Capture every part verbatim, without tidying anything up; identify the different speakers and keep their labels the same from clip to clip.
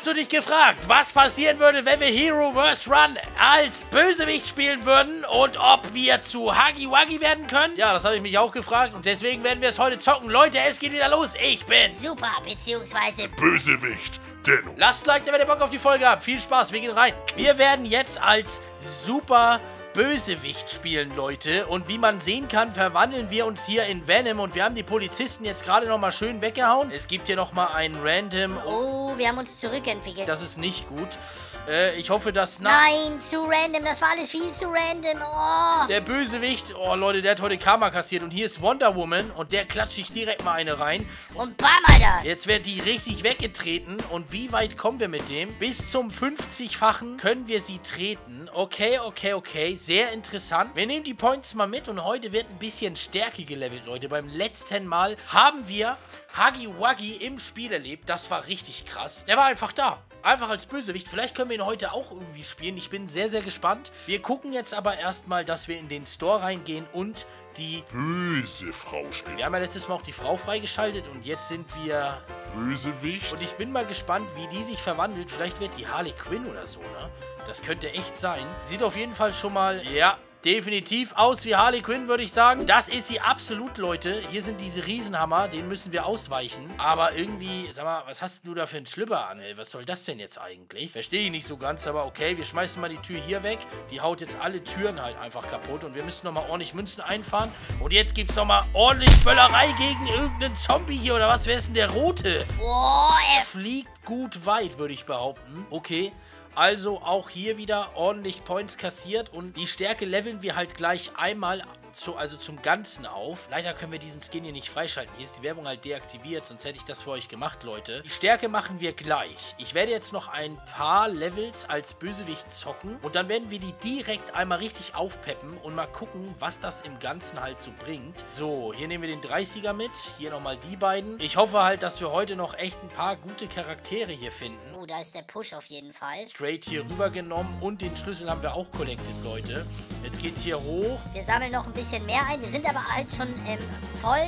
Speaker 1: Hast du dich gefragt, was passieren würde, wenn wir Hero versus. Run als Bösewicht spielen würden und ob wir zu Huggy Wuggy werden können? Ja, das habe ich mich auch gefragt und deswegen werden wir es heute zocken. Leute, es geht wieder los. Ich bin
Speaker 2: Super, beziehungsweise
Speaker 3: Bösewicht Denno.
Speaker 1: Lasst ein Like da, wenn ihr Bock auf die Folge habt. Viel Spaß, wir gehen rein. Wir werden jetzt als Super Bösewicht spielen, Leute. Und wie man sehen kann, verwandeln wir uns hier in Venom. Und wir haben die Polizisten jetzt gerade nochmal schön weggehauen. Es gibt hier nochmal einen random...
Speaker 2: Oh, wir haben uns zurückentwickelt.
Speaker 1: Das ist nicht gut. Äh, ich hoffe, dass...
Speaker 2: Nein, zu random. Das war alles viel zu random. Oh.
Speaker 1: Der Bösewicht... Oh, Leute, der hat heute Karma kassiert. Und hier ist Wonder Woman. Und der klatscht sich direkt mal eine rein.
Speaker 2: Und bam, Alter.
Speaker 1: Jetzt wird die richtig weggetreten. Und wie weit kommen wir mit dem? Bis zum fünfzigfachen können wir sie treten. Okay, okay, okay. Sehr interessant. Wir nehmen die Points mal mit und heute wird ein bisschen Stärke gelevelt, Leute. Beim letzten Mal haben wir Huggy Wuggy im Spiel erlebt. Das war richtig krass. Der war einfach da. Einfach als Bösewicht. Vielleicht können wir ihn heute auch irgendwie spielen. Ich bin sehr, sehr gespannt. Wir gucken jetzt aber erstmal, dass wir in den Store reingehen und die
Speaker 3: böse Frau spielen.
Speaker 1: Wir haben ja letztes Mal auch die Frau freigeschaltet und jetzt sind wir
Speaker 3: Bösewicht.
Speaker 1: Und ich bin mal gespannt, wie die sich verwandelt. Vielleicht wird die Harley Quinn oder so, ne? Das könnte echt sein. Sieht auf jeden Fall schon mal, ja, definitiv aus wie Harley Quinn, würde ich sagen. Das ist sie absolut, Leute. Hier sind diese Riesenhammer, den müssen wir ausweichen. Aber irgendwie, sag mal, was hast du da für einen Schlüpper an, ey? Was soll das denn jetzt eigentlich? Verstehe ich nicht so ganz, aber okay. Wir schmeißen mal die Tür hier weg. Die haut jetzt alle Türen halt einfach kaputt. Und wir müssen nochmal ordentlich Münzen einfahren. Und jetzt gibt es nochmal ordentlich Böllerei gegen irgendeinen Zombie hier, oder was? Wer ist denn der Rote?
Speaker 2: Oh,
Speaker 1: Er fliegt gut weit, würde ich behaupten. Okay. Also auch hier wieder ordentlich Points kassiert und die Stärke leveln wir halt gleich einmal zu, also zum Ganzen auf. Leider können wir diesen Skin hier nicht freischalten. Hier ist die Werbung halt deaktiviert, sonst hätte ich das für euch gemacht, Leute. Die Stärke machen wir gleich. Ich werde jetzt noch ein paar Levels als Bösewicht zocken und dann werden wir die direkt einmal richtig aufpeppen und mal gucken, was das im Ganzen halt so bringt. So, hier nehmen wir den dreißiger mit. Hier nochmal die beiden. Ich hoffe halt, dass wir heute noch echt ein paar gute Charaktere hier finden.
Speaker 2: Oh, da ist der Push auf jeden Fall.
Speaker 1: Straight hier rüber genommen und den Schlüssel haben wir auch collected, Leute. Jetzt geht's hier hoch.
Speaker 2: Wir sammeln noch ein bisschen mehr ein. Wir sind aber halt schon ähm, voll.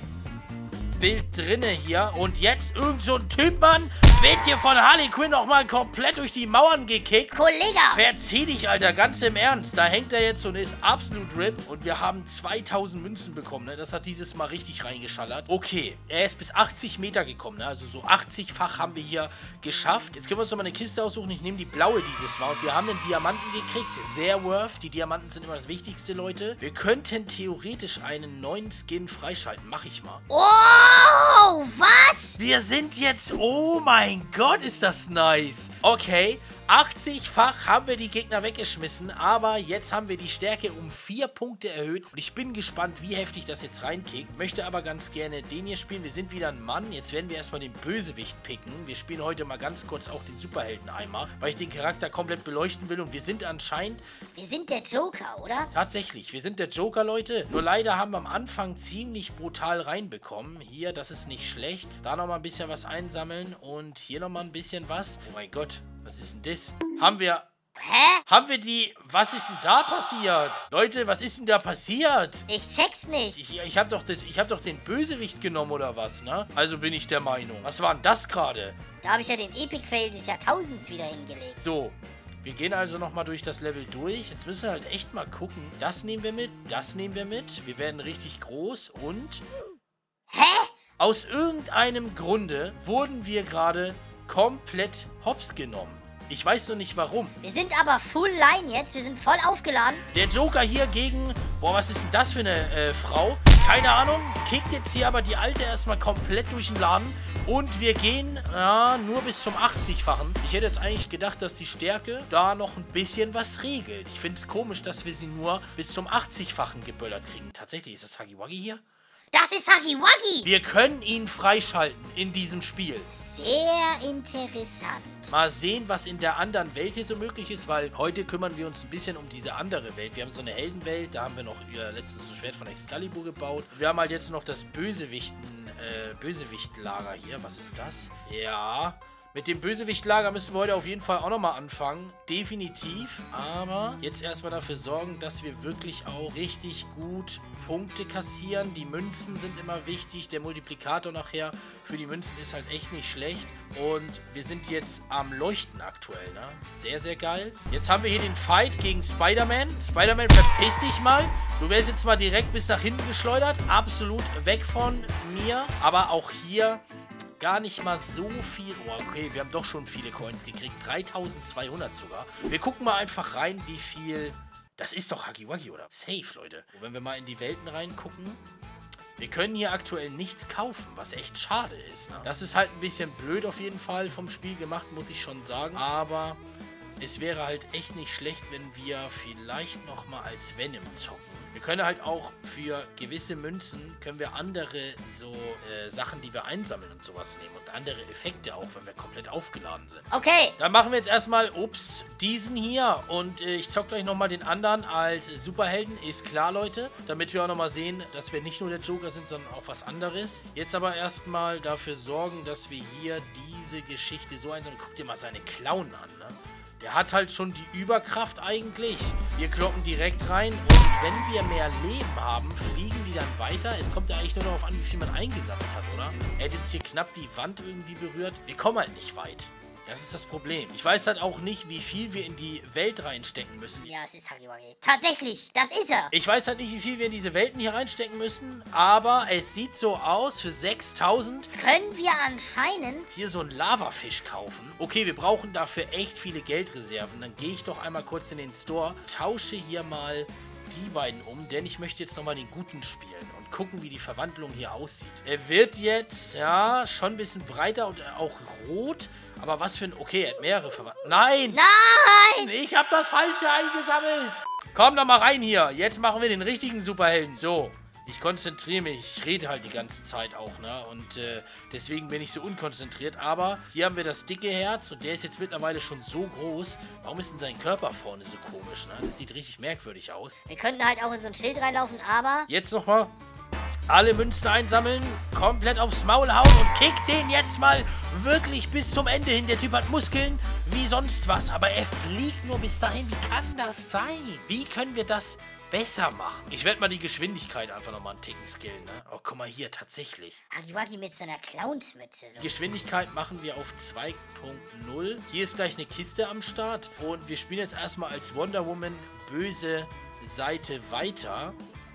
Speaker 1: Bild drinne hier. Und jetzt irgend so ein Typ, Mann, wird hier von Harley Quinn auch mal komplett durch die Mauern gekickt.
Speaker 2: Kollege!
Speaker 1: Verzieh dich, Alter, ganz im Ernst. Da hängt er jetzt und ist absolut RIP. Und wir haben zweitausend Münzen bekommen, ne? Das hat dieses Mal richtig reingeschallert. Okay, er ist bis achtzig Meter gekommen, ne? Also so achtzig-fach haben wir hier geschafft. Jetzt können wir uns nochmal eine Kiste aussuchen. Ich nehme die blaue dieses Mal. Und wir haben einen Diamanten gekriegt. Sehr worth. Die Diamanten sind immer das Wichtigste, Leute. Wir könnten theoretisch einen neuen Skin freischalten. Mach ich mal.
Speaker 2: Oh, was?
Speaker 1: Wir sind jetzt... Oh mein Gott, ist das nice. Okay, achtzig-fach haben wir die Gegner weggeschmissen, aber jetzt haben wir die Stärke um vier Punkte erhöht. Und ich bin gespannt, wie heftig das jetzt reinkickt. Möchte aber ganz gerne den hier spielen. Wir sind wieder ein Mann. Jetzt werden wir erstmal den Bösewicht picken. Wir spielen heute mal ganz kurz auch den Superhelden-Eimer, weil ich den Charakter komplett beleuchten will. Und wir sind anscheinend...
Speaker 2: Wir sind der Joker, oder?
Speaker 1: Tatsächlich, wir sind der Joker, Leute. Nur leider haben wir am Anfang ziemlich brutal reinbekommen. Hier, das ist nicht schlecht. Da nochmal ein bisschen was einsammeln und hier nochmal ein bisschen was. Oh mein Gott, was ist denn das? Haben wir...
Speaker 2: Hä?
Speaker 1: Haben wir die... Was ist denn da passiert? Leute, was ist denn da passiert?
Speaker 2: Ich check's nicht.
Speaker 1: Ich, ich habe doch, das, ich hab doch den Bösewicht genommen, oder was, ne? Also bin ich der Meinung. Was war denn das gerade?
Speaker 2: Da habe ich ja den Epic-Fail des Jahrtausends wieder hingelegt.
Speaker 1: So, wir gehen also nochmal durch das Level durch. Jetzt müssen wir halt echt mal gucken. Das nehmen wir mit, das nehmen wir mit. Wir werden richtig groß und...
Speaker 2: Hä?
Speaker 1: Aus irgendeinem Grunde wurden wir gerade komplett hops genommen. Ich weiß nur nicht warum.
Speaker 2: Wir sind aber full line jetzt. Wir sind voll aufgeladen.
Speaker 1: Der Joker hier gegen... Boah, was ist denn das für eine äh, Frau? Keine Ahnung. Kickt jetzt hier aber die Alte erstmal komplett durch den Laden. Und wir gehen ja, nur bis zum achtzig-fachen. Ich hätte jetzt eigentlich gedacht, dass die Stärke da noch ein bisschen was regelt. Ich finde es komisch, dass wir sie nur bis zum achtzig-fachen geböllert kriegen. Tatsächlich, ist das Huggy Wuggy hier?
Speaker 2: Das ist Huggy Wuggy.
Speaker 1: Wir können ihn freischalten in diesem Spiel.
Speaker 2: Sehr interessant.
Speaker 1: Mal sehen, was in der anderen Welt hier so möglich ist, weil heute kümmern wir uns ein bisschen um diese andere Welt. Wir haben so eine Heldenwelt, da haben wir noch ihr letztes Schwert von Excalibur gebaut. Wir haben halt jetzt noch das Bösewichten, äh, Bösewichtlager hier. Was ist das? Ja... Mit dem Bösewichtlager müssen wir heute auf jeden Fall auch nochmal anfangen. Definitiv. Aber jetzt erstmal dafür sorgen, dass wir wirklich auch richtig gut Punkte kassieren. Die Münzen sind immer wichtig. Der Multiplikator nachher für die Münzen ist halt echt nicht schlecht. Und wir sind jetzt am Leuchten aktuell, ne? Sehr, sehr geil. Jetzt haben wir hier den Fight gegen Spider-Man. Spider-Man, verpiss dich mal. Du wärst jetzt mal direkt bis nach hinten geschleudert. Absolut weg von mir. Aber auch hier gar nicht mal so viel. Oh, okay, wir haben doch schon viele Coins gekriegt. dreitausendzweihundert sogar. Wir gucken mal einfach rein, wie viel... Das ist doch Huggy Wuggy, oder? Safe, Leute. Und wenn wir mal in die Welten reingucken... Wir können hier aktuell nichts kaufen, was echt schade ist. Ne? Das ist halt ein bisschen blöd auf jeden Fall vom Spiel gemacht, muss ich schon sagen. Aber es wäre halt echt nicht schlecht, wenn wir vielleicht nochmal als Venom zocken. Wir können halt auch für gewisse Münzen, können wir andere so äh, Sachen, die wir einsammeln und sowas nehmen. Und andere Effekte auch, wenn wir komplett aufgeladen sind.
Speaker 2: Okay.
Speaker 1: Dann machen wir jetzt erstmal, ups, diesen hier. Und äh, ich zock gleich nochmal den anderen als Superhelden. Ist klar, Leute. Damit wir auch nochmal sehen, dass wir nicht nur der Joker sind, sondern auch was anderes. Jetzt aber erstmal dafür sorgen, dass wir hier diese Geschichte so einsammeln. Guck dir mal seine Klauen an, ne? Der hat halt schon die Überkraft eigentlich. Wir kloppen direkt rein und wenn wir mehr Leben haben, fliegen die dann weiter. Es kommt ja eigentlich nur darauf an, wie viel man eingesammelt hat, oder? Er hat jetzt hier knapp die Wand irgendwie berührt. Wir kommen halt nicht weit. Das ist das Problem. Ich weiß halt auch nicht, wie viel wir in die Welt reinstecken müssen.
Speaker 2: Ja, es ist Huggy Wuggy. Tatsächlich, das ist er.
Speaker 1: Ich weiß halt nicht, wie viel wir in diese Welten hier reinstecken müssen, aber es sieht so aus, für sechstausend
Speaker 2: können wir anscheinend
Speaker 1: hier so einen Lavafisch kaufen. Okay, wir brauchen dafür echt viele Geldreserven. Dann gehe ich doch einmal kurz in den Store, tausche hier mal die beiden um, denn ich möchte jetzt nochmal den Guten spielen und gucken, wie die Verwandlung hier aussieht. Er wird jetzt, ja, schon ein bisschen breiter und auch rot, aber was für ein... Okay, er hat mehrere Verwandlungen. Nein!
Speaker 2: Nein!
Speaker 1: Ich habe das Falsche eingesammelt! Komm doch mal rein hier. Jetzt machen wir den richtigen Superhelden. So. Ich konzentriere mich. Ich rede halt die ganze Zeit auch, ne? Und äh, deswegen bin ich so unkonzentriert. Aber hier haben wir das dicke Herz und der ist jetzt mittlerweile schon so groß. Warum ist denn sein Körper vorne so komisch, ne? Das sieht richtig merkwürdig aus.
Speaker 2: Wir könnten halt auch in so ein Schild reinlaufen, aber...
Speaker 1: Jetzt nochmal alle Münzen einsammeln, komplett aufs Maul hauen und kick den jetzt mal wirklich bis zum Ende hin. Der Typ hat Muskeln wie sonst was, aber er fliegt nur bis dahin. Wie kann das sein? Wie können wir das besser machen? Ich werde mal die Geschwindigkeit einfach nochmal einen Ticken skillen, ne? Oh, guck mal hier, tatsächlich.
Speaker 2: Huggy Wuggy mit so einer Clownsmütze. So.
Speaker 1: Die Geschwindigkeit machen wir auf zwei Punkt null. Hier ist gleich eine Kiste am Start und wir spielen jetzt erstmal als Wonder Woman böse Seite weiter.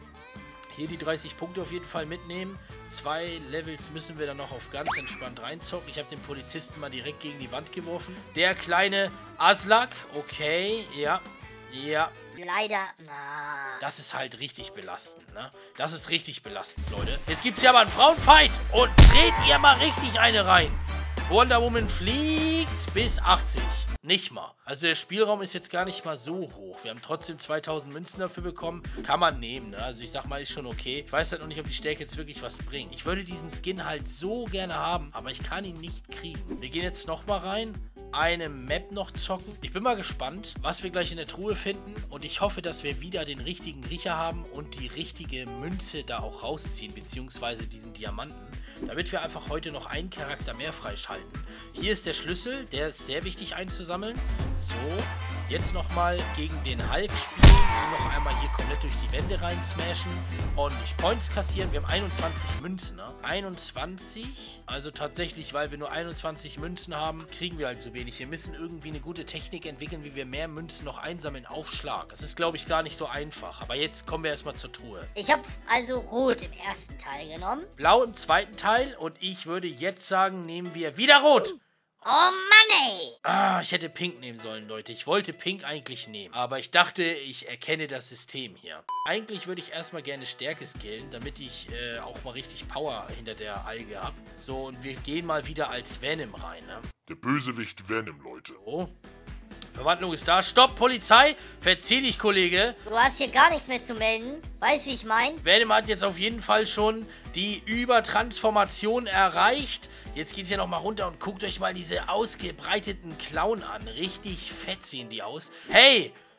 Speaker 1: Hier die dreißig Punkte auf jeden Fall mitnehmen. Zwei Levels müssen wir dann noch auf ganz entspannt reinzocken. Ich habe den Polizisten mal direkt gegen die Wand geworfen. Der kleine Aslak. Okay, ja, ja.
Speaker 2: Leider, na.
Speaker 1: Das ist halt richtig belastend, ne? Das ist richtig belastend, Leute. Jetzt gibt's hier aber einen Frauenfight. Und dreht ihr mal richtig eine rein. Wonder Woman fliegt bis achtzig. Nicht mal. Also der Spielraum ist jetzt gar nicht mal so hoch. Wir haben trotzdem zweitausend Münzen dafür bekommen. Kann man nehmen, ne? Also ich sag mal, ist schon okay. Ich weiß halt noch nicht, ob die Stärke jetzt wirklich was bringt. Ich würde diesen Skin halt so gerne haben, aber ich kann ihn nicht kriegen. Wir gehen jetzt nochmal rein. Eine Map noch zocken. Ich bin mal gespannt, was wir gleich in der Truhe finden. Und ich hoffe, dass wir wieder den richtigen Riecher haben und die richtige Münze da auch rausziehen, beziehungsweise diesen Diamanten, damit wir einfach heute noch einen Charakter mehr freischalten. Hier ist der Schlüssel, der ist sehr wichtig einzusammeln. So, jetzt nochmal gegen den Hulk spielen, ihn noch einmal hier komplett durch die Wände rein smashen, ordentlich Points kassieren. Wir haben einundzwanzig Münzen, ne? einundzwanzig, also tatsächlich, weil wir nur einundzwanzig Münzen haben, kriegen wir halt so wenig. Wir müssen irgendwie eine gute Technik entwickeln, wie wir mehr Münzen noch einsammeln auf Schlag. Das ist, glaube ich, gar nicht so einfach. Aber jetzt kommen wir erstmal zur Truhe.
Speaker 2: Ich habe also Rot im ersten Teil genommen.
Speaker 1: Blau im zweiten Teil und ich würde jetzt sagen, nehmen wir wieder Rot.
Speaker 2: Oh Mann, ey!
Speaker 1: Ah, ich hätte Pink nehmen sollen, Leute. Ich wollte Pink eigentlich nehmen. Aber ich dachte, ich erkenne das System hier. Eigentlich würde ich erstmal gerne Stärke skillen, damit ich äh, auch mal richtig Power hinter der Alge habe. So, und wir gehen mal wieder als Venom rein, ne?
Speaker 3: Der Bösewicht Venom, Leute.
Speaker 1: So. Verwandlung ist da. Stopp, Polizei! Verzieh dich, Kollege!
Speaker 2: Du hast hier gar nichts mehr zu melden. Weißt, wie ich meine?
Speaker 1: Venom hat jetzt auf jeden Fall schon die Übertransformation erreicht. Jetzt geht's hier nochmal runter und guckt euch mal diese ausgebreiteten Klauen an. Richtig fett sehen die aus. Hey!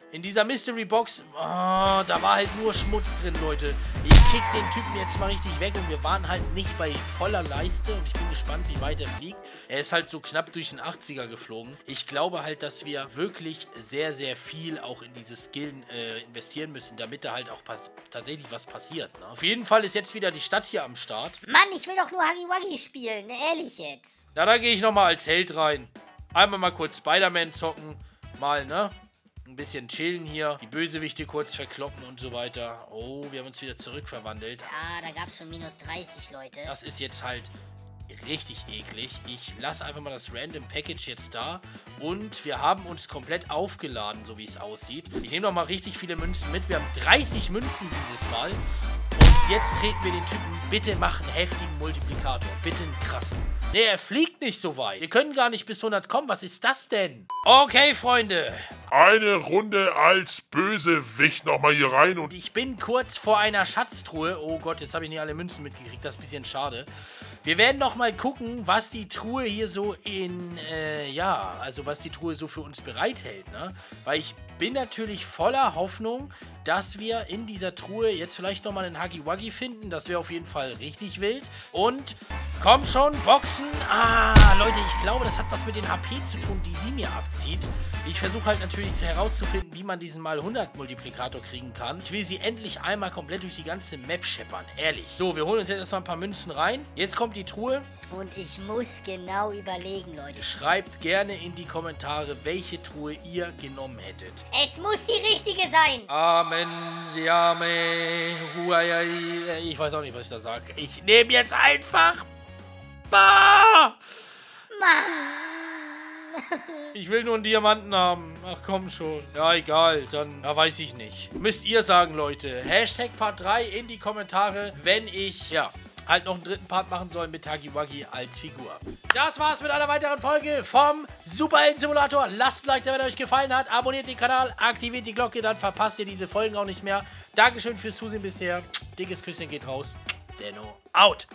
Speaker 1: In dieser Mystery Box, oh, da war halt nur Schmutz drin, Leute. Ich kick den Typen jetzt mal richtig weg und wir waren halt nicht bei voller Leiste und ich bin gespannt, wie weit er fliegt. Er ist halt so knapp durch den achtziger geflogen. Ich glaube halt, dass wir wirklich sehr, sehr viel auch in diese Skill äh, investieren müssen, damit da halt auch tatsächlich was passiert. Ne? Auf jeden Fall ist jetzt wieder die Stadt hier am Start.
Speaker 2: Mann, ich will doch nur Huggy Wuggy spielen, ne, ehrlich jetzt.
Speaker 1: Na, da gehe ich nochmal als Held rein. Einmal mal kurz Spider-Man zocken. Mal, ne? Ein bisschen chillen hier, die Bösewichte kurz verkloppen und so weiter. Oh, wir haben uns wieder zurückverwandelt.
Speaker 2: Ja, da gab es schon minus dreißig, Leute.
Speaker 1: Das ist jetzt halt richtig eklig. Ich lasse einfach mal das Random Package jetzt da. Und wir haben uns komplett aufgeladen, so wie es aussieht. Ich nehme noch mal richtig viele Münzen mit. Wir haben dreißig Münzen dieses Mal. Und jetzt treten wir den Typen. Bitte mach einen heftigen Multiplikator. Bitte einen krassen. Nee, er fliegt nicht so weit. Wir können gar nicht bis hundert kommen. Was ist das denn? Okay, Freunde.
Speaker 3: Eine Runde als Bösewicht nochmal hier rein und...
Speaker 1: Ich bin kurz vor einer Schatztruhe. Oh Gott, jetzt habe ich nicht alle Münzen mitgekriegt. Das ist ein bisschen schade. Wir werden noch mal gucken, was die Truhe hier so in, äh, ja, also was die Truhe so für uns bereithält, ne? Weil ich bin natürlich voller Hoffnung, dass wir in dieser Truhe jetzt vielleicht nochmal einen Huggy Wuggy finden. Das wäre auf jeden Fall richtig wild. Und komm schon, Boxen. Ah, Leute, ich glaube, das hat was mit den H P zu tun, die sie mir abzieht. Ich versuche halt natürlich herauszufinden, wie man diesen mal hundert Multiplikator kriegen kann. Ich will sie endlich einmal komplett durch die ganze Map scheppern, ehrlich. So, wir holen uns jetzt erstmal ein paar Münzen rein. Jetzt kommt die Truhe.
Speaker 2: Und ich muss genau überlegen, Leute.
Speaker 1: Schreibt gerne in die Kommentare, welche Truhe ihr genommen hättet.
Speaker 2: Es muss die richtige sein.
Speaker 1: Amen, Siame, Huayai. Ich weiß auch nicht, was ich da sage. Ich nehme jetzt einfach... Bah!
Speaker 2: Mann.
Speaker 1: Ich will nur einen Diamanten haben. Ach komm schon. Ja, egal. Dann, ja, weiß ich nicht. Müsst ihr sagen, Leute. Hashtag Part drei in die Kommentare, wenn ich, ja, halt noch einen dritten Part machen soll mit Huggy Wuggy als Figur. Das war's mit einer weiteren Folge vom Superhelden-Simulator. Lasst ein Like da, wenn euch gefallen hat. Abonniert den Kanal, aktiviert die Glocke, dann verpasst ihr diese Folgen auch nicht mehr. Dankeschön fürs Zusehen bisher. Dickes Küsschen geht raus. Denno out.